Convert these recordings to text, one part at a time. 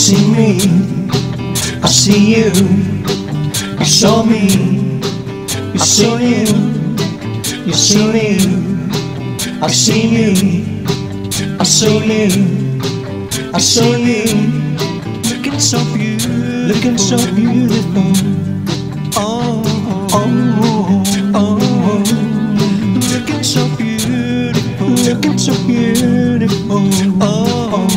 see me, I see you. You saw me, you saw you. You see me, I see you. I saw you, I saw you. Looking so beautiful, looking so beautiful. Oh, oh, oh, looking so beautiful, looking so beautiful. Oh,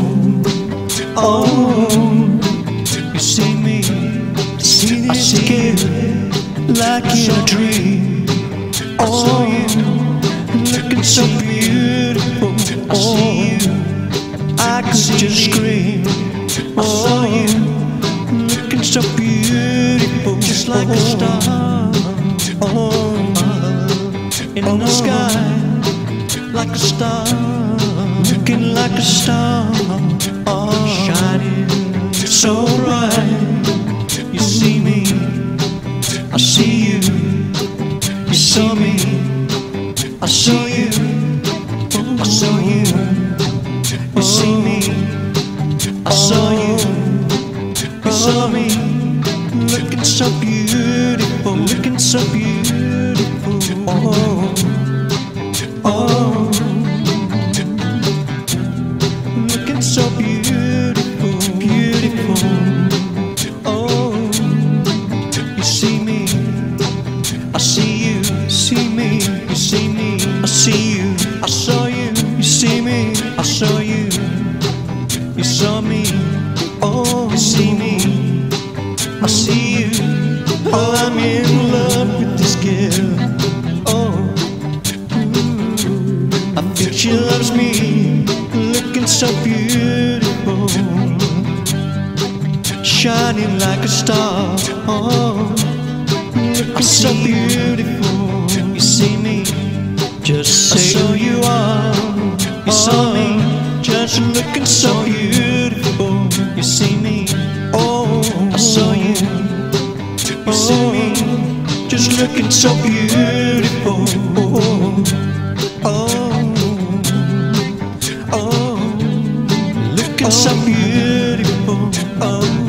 oh, you see me, I see you like in a dream. Oh, looking so beautiful. Oh, I could just scream. Oh, looking so beautiful, just like a star. Oh, in the sky, like a star, looking like a star. Oh, shining so bright. You see me, I see you. You saw me, I saw you. I saw you. You see me, I saw you. You saw me, looking so beautiful, looking so beautiful. Oh, oh, looking so beautiful, beautiful. Oh, you see me, I see you. See me, you see me, I see you. I saw you. You see me, I saw you. You saw me, oh, you see me, I see you. Oh, I'm in love with this girl. Oh, I think she loves me, looking so beautiful, shining like a star. Oh, looking so beautiful. You see me, just say who you are. You saw me, just looking so beautiful. You see me, oh, I saw you. You see me, just looking so beautiful. Oh, oh, looking so beautiful. Oh.